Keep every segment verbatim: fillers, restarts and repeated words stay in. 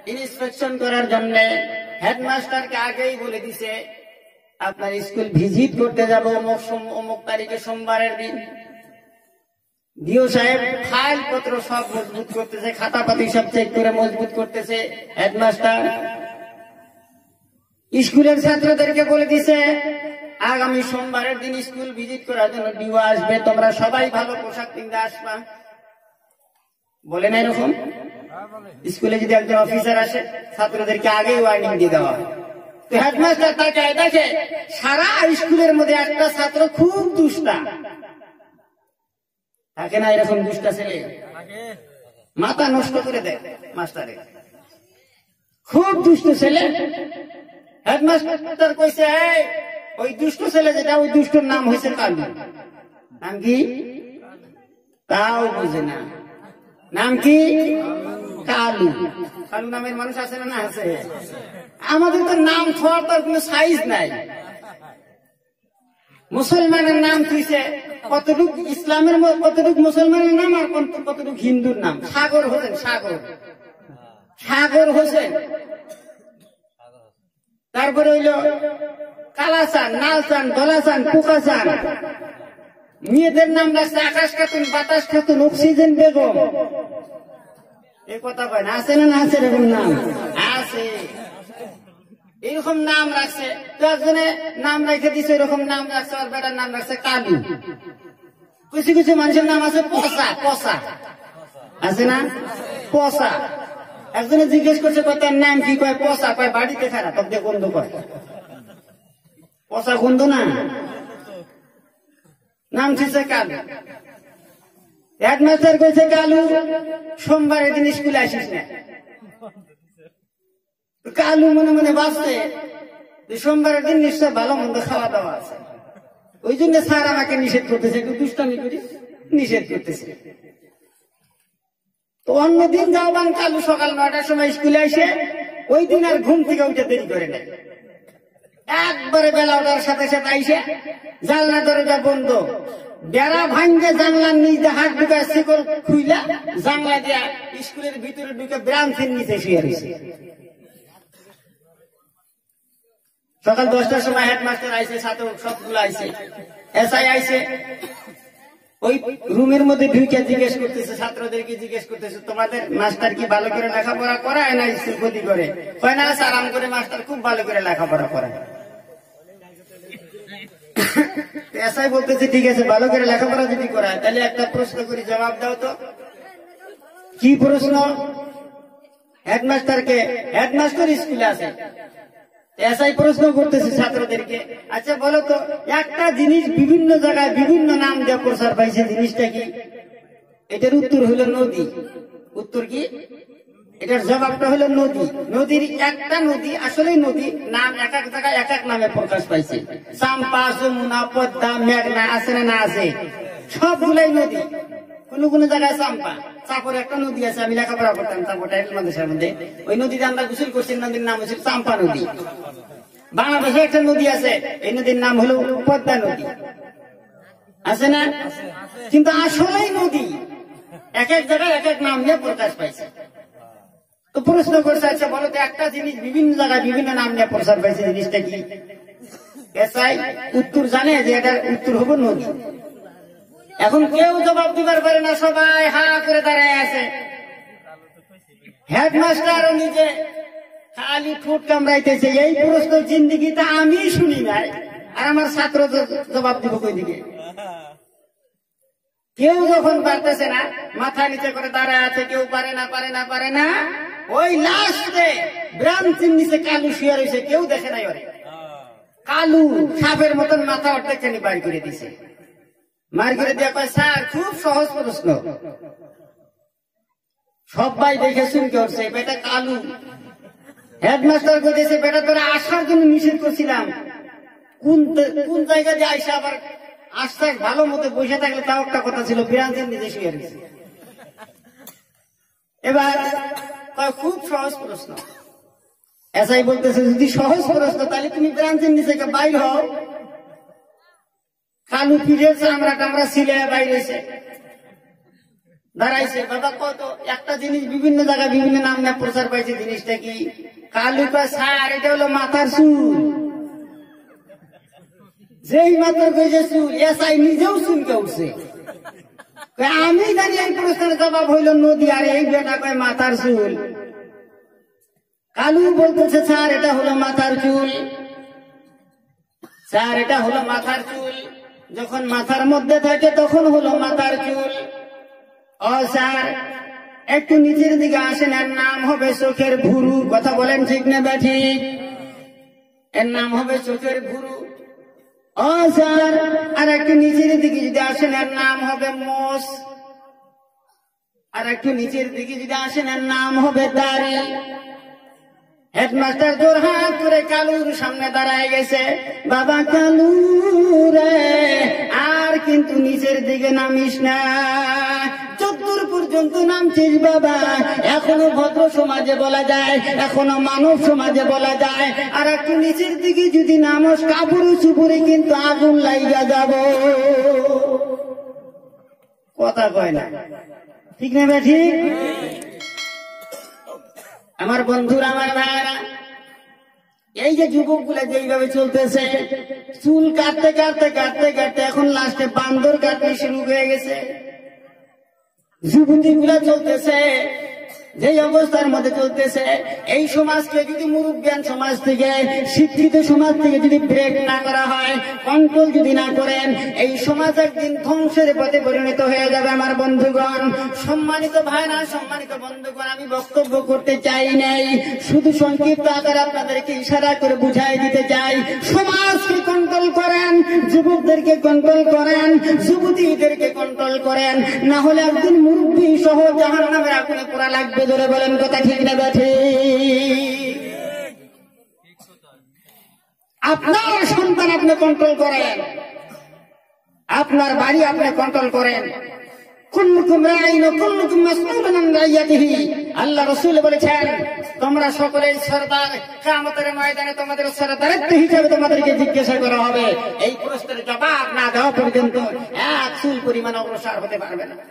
Inspection করার জন্য হেডমাস্টারকে আগেই বলে দিছে আপনার স্কুল ভিজিট করতে যাব অমুক অমুক তারিখে সোমবারের দিন। ডিও সাহেব ফাইল পত্র সব মজবুত করতেছে, খাতাপাতি সব চেক করে মজবুত করতেছে। হেডমাস্টার স্কুলের ছাত্রদেরকে বলে দিছে আগামী সোমবারের দিন স্কুল ভিজিট করার জন্য ডিও আসবে, তোমরা সবাই ভালো পোশাক কিনতে আসবা। বলে না এরকম? স্কুলে যদি একজন অফিসার আসে ছাত্রদেরকে আগেই ওয়ার্নিং দিয়ে দেওয়া হয়। তো হেডমাস্টার তাকে দেখে সারা স্কুলের মধ্যে একটা ছাত্র খুব দুষ্টা থাকে না, এরকম দুষ্টা ছেলে মাথা নষ্ট করে দেয় মাস্টারে, খুব দুষ্ট ছেলে। হেডমাস্টার কইছে ওই দুষ্ট ছেলে যেটা, ওই দুষ্টর নাম হয়েছে কালু। নাম কি? তাও বুঝে না। নাম কি? কালু। কালু নামের মানুষ আছে না? না আছে। আমাদের তো নাম থাকার তো কোনো সাইজ নাই। মুসলমানের নাম তুইছে কতটুক, ইসলামের কতটুক মুসলমানের নাম আর কতটুক হিন্দুর নাম। সাগর হোসেন, সাগর সাগর হোসেন। তারপরে হইল কালাচান, নালচান, দলাচান, পোকাচান। মেয়েদের নাম রাখছে আকাশ খাতুন, বাতাস খাতুন, অক্সিজেন বেগম। এই কথা কয় না? আছে না? না আছে এরকম নাম? আছে। এরকম নাম রাখছে। তো একজনে নাম রেখে দিচ্ছে এরকম নাম রাখছে, আর বেটার নাম রাখছে কালু। কিছু কিছু মানুষের নাম আছে পচা, পচা আছে না? পচা। একজনে জিজ্ঞেস করছে তার নাম কি? কয় পচা। কয় বাড়িতে খারাপ, তবে গন্ধ কয়। পচা গন্ধ না, নাম ঠিক কালু। হেডমাস্টার কইছে কালু সোমবারের দিন স্কুলে আসিস না। কালু মনে মনে ভাবছে সোমবারের দিন নিশ্চয় ভালো মন্দ খাওয়া দাওয়া আছে, ওই জন্য স্যার আমাকে নিষেধ করতেছে, একটু দুষ্টামি করি নিষেধ করতেছে। তো অন্যদিন যাওয়ান কালু সকাল নয়টার সময় স্কুলে আসে, ওই দিন আর ঘুম থেকে উঠে দেরি করে নেয়। একবারে বেলা ওঠার সাথে সাথে আইসে জানলা দরজা বন্ধ, বেড়া ভাঙ্গে জানলার নিচে হাত ঢুকায় শিকল খুইলা জানলা দিয়া স্কুলের ভিতরে ঢুকে ব্রাঞ্চের নিচে শুয়ে রয়েছে। সকাল দশটার সময় হেডমাস্টার আইসে, ছাত্র সবগুলো আইসে, এসআই আইসে। ওই রুমের মধ্যে ঢুকে জিজ্ঞেস করতেছে, ছাত্রদেরকে জিজ্ঞেস করতেছে তোমাদের মাস্টার কি ভালো করে লেখাপড়া করায় না স্কুল ক্ষতি করে? হয় না স্যার, আরাম করে মাস্টার খুব ভালো করে লেখাপড়া করায়। এসআই বলতেছে ঠিক আছে, ভালো করে লেখাপড়া যদি করায় তাহলে একটা প্রশ্ন করি, জবাব দাও তো। কি প্রশ্ন? হেডমাস্টারকে, হেডমাস্টার স্কুলে আছে, এসআই প্রশ্ন করতেছে ছাত্রদেরকে, আচ্ছা বলো তো একটা জিনিস বিভিন্ন জায়গায় বিভিন্ন নাম দিয়ে প্রচার পাইছে, জিনিসটা কি? এটার উত্তর হলো নদী। উত্তর কি? এটার জবাবটা হলো নদী। নদীর একটা নদী আসলেই নদী, নাম এক এক জায়গায় এক এক নামে প্রকাশ পাইছে। চাম্পা, যমুনা, পদ্মা, মেঘনা আছে না? না আছে। সবগুলাই নদী। কোন কোন জায়গায় চাম্পা, চাপর একটা নদী আছে, আমি লেখাপড়া করতাম চাপর টাইটেল মাদ্রাসার মধ্যে, ওই নদীতে আমরা গোসল করছি, নদীর নাম হচ্ছে চাম্পা নদী। বাংলাদেশে একটা নদী আছে, এই নদীর নাম হলো পদ্মা নদী, আছে না? কিন্তু আসলেই নদী এক এক জায়গায় এক এক নাম নিয়ে প্রকাশ পাইছে। তো প্রশ্ন করছে, আচ্ছা বলো তো একটা জিনিস বিভিন্ন জায়গায় বিভিন্ন নাম নিয়ে প্রচার পাইছে, জিনিসটা কি? এসআই উত্তর জানে যে এটার উত্তর হবো নদী। এখন কেউ জবাব দিবার পারে না, সবাই হা করে দাঁড়ায় আছে। হেডমাস্টারও নিজে খালি ঠোঁট কামড়াইতেছে, এই প্রশ্ন জিন্দিগিতে আমি শুনি নাই, আর আমার ছাত্র জবাব দিব কই দিকে? কেউ যখন পারতেছে না, মাথা নিচে করে দাঁড়ায় আছে, কেউ পারে না পারে না পারে না ওই লাস্টে ব্রাঞ্চের নিচে কালু শুয়ে রয়েছে, কেউ দেখে নাই ওরে। কালু সাপের মতন মাথা অর্ধেকখানি বাড়ি করে দিছে, মার করে দিয়ে কয় স্যার খুব সহজ প্রশ্ন। সবাই দেখে শুনতে হচ্ছে বেটা কালু। হেডমাস্টার বলতেছে বেটা তোরা আসার জন্য নিষেধ করছিলাম, কোন কোন জায়গা দিয়ে আইসা আবার আসতে ভালো মতো বসে থাকলে তাও একটা কথা ছিল, ব্রাঞ্চের নিচে শুয়ে রয়েছে। এবার খুব সহজ প্রশ্ন। এসআই বলতেছে যদি সহজ প্রশ্ন তাহলে তুমি ব্রাঞ্চের নিচে বাইর হও। কালু ফিরেছে, আমরা টামরা সিলে বাইরেছে। দাঁড়াইছে। বাবা কত একটা জিনিস বিভিন্ন জায়গায় বিভিন্ন নাম না প্রচার পাইছে, জিনিসটা কি? কালু কয় স্যার এটা হলো মাথার চুল। যেই মাত্র কইছে চুল, এসআই নিজেও চুলকে উঠছে। আমি জানি এই প্রশ্নের জবাব হইল নদী, আর এই বেটা কয় মাথার চুল। কালু বলতেছে স্যার এটা হলো মাথার চুল, স্যার এটা হলো মাথার চুল। যখন মাথার মধ্যে থাকে তখন হলো মাথার চুল। ও স্যার একটু নিচের দিকে আসেন, এর নাম হবে চোখের ভুরু। কথা বলেন ঠিক না ব্যাঠিক? এর নাম হবে চোখের ভুরু। ও স্যার আর একটু নিচের দিকে যদি আসেন, এর নাম হবে মোষ। আর একটু নিচের দিকে যদি আসেন, এর নাম হবে দাড়ি। হেডমাস্টার জোর হাত করে কালুর সামনে দাঁড়ায় গেছে। বাবা কালু রে, আর কিন্তু নিচের দিকে নামিস না, চতুর পর্যন্ত নামছিস বাবা। এখনো ভদ্র সমাজে বলা যায়, এখনো মানব সমাজে বলা যায়, আর একটু নিচের দিকে যদি নামস কাপড় চুপুরে কিন্তু আগুন লাইগা যাব। কথা কয় না, ঠিক না ঠিক? আমার বন্ধুরা, আমার ভাইয়েরা, এই যে যুবক গুলা যেইভাবে চলতেছে, চুল কাটতে কাটতে কাটতে কাটতে এখন লাস্টে বান্দর কাটতে শুরু হয়ে গেছে। যুবতী গুলা চলতেছে যেই অবস্থার মধ্যে চলতেছে, এই সমাজকে যদি মুরুব্বিয়ান সমাজ থেকে, শিক্ষিত সমাজ থেকে যদি ব্রেক না করা হয়, কন্ট্রোল যদি না করেন, এই সমাজ একদিন ধ্বংসের পথে পরিণত হয়ে যাবে। আমার বন্ধুগণ, সম্মানিত ভাইরা, সম্মানিত বন্ধুগণ, আমি বক্তব্য করতে চাই নাই, শুধু সংক্ষিপ্ত আকারে আপনাদেরকে ইশারা করে বুঝাই দিতে চাই। সমাজকে কন্ট্রোল করেন, যুবকদেরকে কন্ট্রোল করেন, যুবতীদেরকে কন্ট্রোল করেন, না হলে একদিন মুরব্বী সহ জাহান্নামের আগুনে পোড়া লাগবে। ধরে বলেন কথা ঠিক না ঠিক? আপনার সন্তান আপনি কন্ট্রোল করেন, আপনার বাড়ি আপনি কন্ট্রোল করেন। কুল্লুকুম রাঈন ওয়া কুল্লুকুম মাসউলুন আন রাইয়াতিহি। আল্লাহ রাসূল বলেছেন, তোমরা সকলেই সরদার, কিয়ামতের ময়দানে তোমাদের সরদারত্ব হিসেবে তোমাদেরকে জিজ্ঞাসা করা হবে। এই প্রশ্নের জবাব না দেওয়া পর্যন্ত এক চুল পরিমাণ অগ্রসর হতে পারবে না।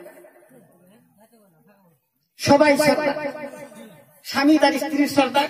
সবাই সরদার, স্বামী তার স্ত্রীর সরদার,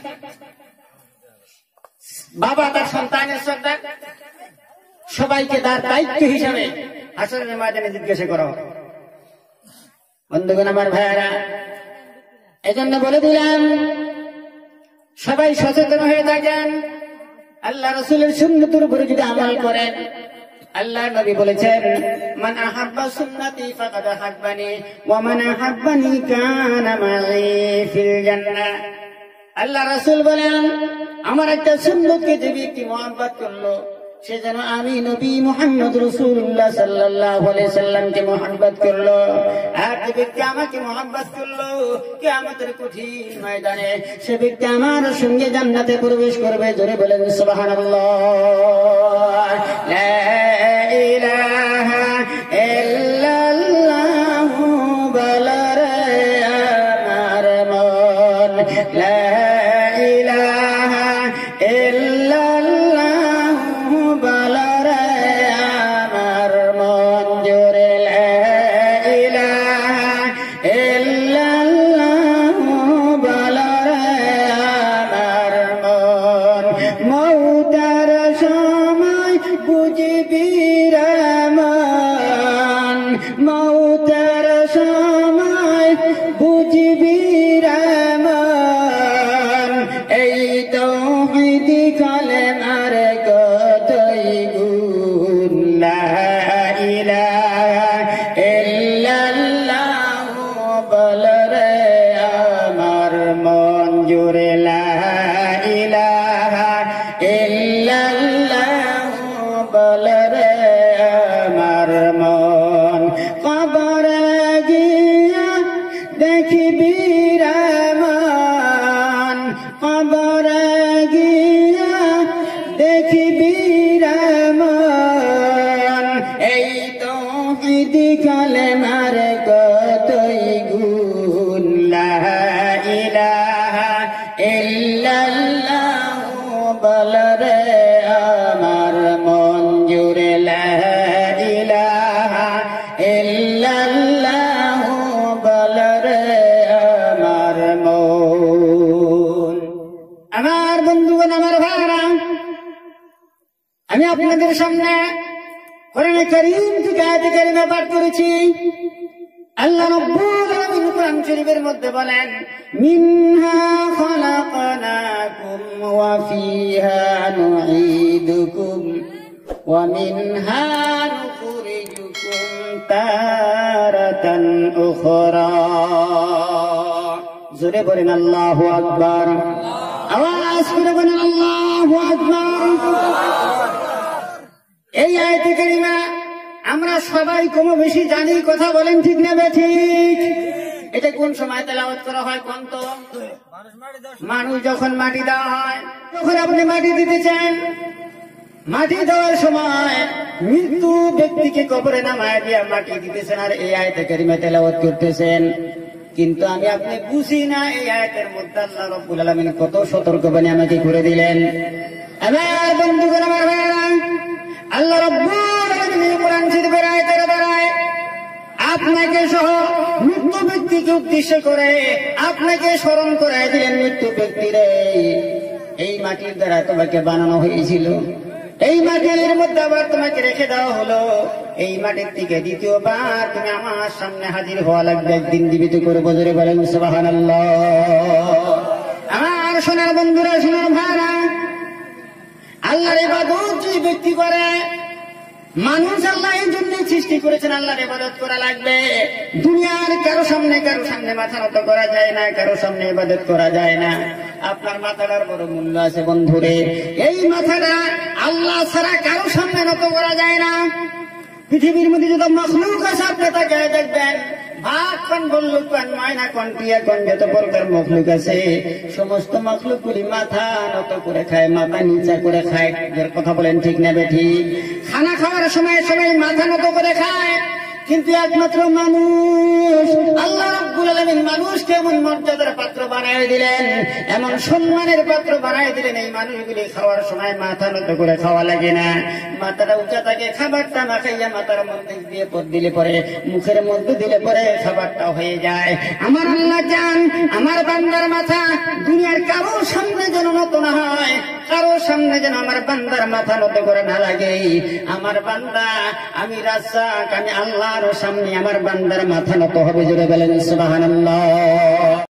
বাবা তার সন্তানের সরদার, সবাইকে তার দায়িত্ব হিসাবে হাসরের ময়দানে জিজ্ঞাসা করা হবে। বন্ধুগণ, আমার ভাইয়েরা, এজন্য বলে দিলাম সবাই সচেতন হয়ে থাকেন। আল্লাহ রাসূলের সুন্নতের উপরে যদি আমল করেন, আল্লাহ নবী বলেছেন, মান আহাব্বা সুন্নতি ফাকাদ আহাব্বানি ওয়া মান আহাব্বানি কানা মাই ফিল জান্নাহ। আল্লাহ রাসূল বলেন, আমার একটা সুন্নতকে যে ব্যক্তি মহব্বত করলো, সে যেন আমি নবী মুহাম্মদ রাসূলুল্লাহ সাল্লাল্লাহু আলাইহি সাল্লামকে মহব্বত করলো। আর যে ব্যক্তি আমাকে মহব্বত করলো, কিয়ামতের কঠিন ময়দানে সে ব্যক্তি আমার সঙ্গে জান্নাতে প্রবেশ করবে। জোরে বলেন সুবহানাল্লাহ। লা ইলাহা ইল্লাল্লাহু বলরে আমার মন, লা ইলাহা ইল্লাল্লাহু বলরে আমার মন। জোরে লা ইলাহা ইল্লাল্লাহু বলরে আমার মন। মৌতার সময় বুঝবি রে মন, মৌতার সময় বুঝবি রে মন। এই তাওহীদ কালেমার কতই গুণ, লা ইলাহা ইল্লাল্লাহু বলরে আমার মন। জোরে লা ইলাহা ইল্লাল্লাহু বলরে আমার মন। কবরে গিয়া দেখবি রে মন, কবরে গিয়া দেখবি রে মন। এই তাওহীদ কালেমার কতই গুণ, লা ইলাহা ইল্লাল্লাহু বলরে আমার মন। জোরে লা ইলাহা ইল্লাল্লাহু আপনাদের সামনে কোরআনে কারীম থেকে আয়াতে কারিমা পাঠ করেছি। আল্লাহ রাব্বুল আলামিন কোরআন শরীফের মধ্যে বলেন, মিনহা খালাকনাকুম ওয়া ফিহা নুঈদুকুম ওয়া মিনহা নুখরিজুকুম তারাতান উখরা। জোরে বলেন আল্লাহু আকবার, আওয়াজ করে বলেন আল্লাহু আকবার। এই আয়াতে কারিমা আমরা সবাই কম বেশি জানি, কথা বলেন ঠিক না ঠিক? এটা কোন সময় তেলাওয়াত করা হয় কোন তো? মানুষ যখন মাটি দেওয়া হয়, যখন আপনি মাটি দিতে চান, মাটি দেওয়ার সময় মৃত্যু ব্যক্তিকে কবরে নামায় দিয়া মাটি দিতেছেন আর এই আয়াতে কারিমা তেলাওয়াত করতেছেন। কিন্তু আমি আপনি বুঝি না এই আয়াতের মধ্যে আল্লাহ রাব্বুল আলামিন কত সতর্কবাণী আমাকে করে দিলেন। আমার বন্ধুগণ, আমার ভাইরা, আল্লাহ রাব্বুল আলামিন কোরআন শরীফের আয়াতের দ্বারায় আপনাকে সহ মৃত্যু ব্যক্তিকে উদ্দেশ্য করে আপনাকে স্মরণ করায় দিলেন, মৃত্যু ব্যক্তিরে এই মাটির দ্বারা তোমাকে বানানো হয়েছিল, এই মাটির মধ্যে আবার তোমাকে রেখে দেওয়া হলো, এই মাটির থেকে দ্বিতীয়বার তুমি আমার সামনে হাজির হওয়া লাগবে, একদিন জীবিত করে বজরে বলেন সুবহানাল্লাহ। আমার সোনার বন্ধুরা, সোনার ভাইরা, আল্লাহর ইবাদত যে ব্যক্তি করে, মানুষ আল্লাহ এই জন্য সৃষ্টি করেছেন আল্লাহর ইবাদত করা লাগবে। দুনিয়ার কারো সামনে কারো সামনে মাথা নত করা যায় না, কারো সামনে ইবাদত করা যায় না। আপনার মাথাটার বড় মূল্য আছে বন্ধুরে, এই মাথাটা আল্লাহ ছাড়া কারো সামনে নত করা যায় না। পৃথিবীর মধ্যে যত মখলুক আছে আপনি তাকে দেখবেন, ভাগ কন বল্লুক কন ময়না কন টিয়া কন যত প্রকার মখলুক আছে, সমস্ত মখলুক গুলি মাথা নত করে খায়, মাথা নিচা করে খায়। কথা বলেন ঠিক না বেঠিক? খানা খাওয়ার সময় সবাই মাথা নত করে খায়, কিন্তু একমাত্র মানুষ, আল্লাহ রাব্বুল আলামিন মানুষকে এমন মর্যাদার পাত্র বানায় দিলেন, এমন সম্মানের পাত্র বানায় দিলেন, এই মানুষগুলি খাওয়ার সময় মাথা নত করে খাওয়া লাগে না, মাথাটা উঁচা থাকে। খাবারটা না খাইয়া মাথার মধ্যে দিয়ে পর দিলে পরে, মুখের মধ্যে দিলে পরে খাবারটা হয়ে যায়। আমার আল্লাহ চান আমার বান্দার মাথা দুনিয়ার কারো সামনে যেন নত না হয়, কারো সামনে যেন আমার বান্দার মাথা নত করে না লাগে। আমার বান্দা, আমি রাজ্জাক, আমি আল্লাহর সামনে আমার বান্দার মাথা নত হবে। জোরে বলেন সুবহানাল্লাহ।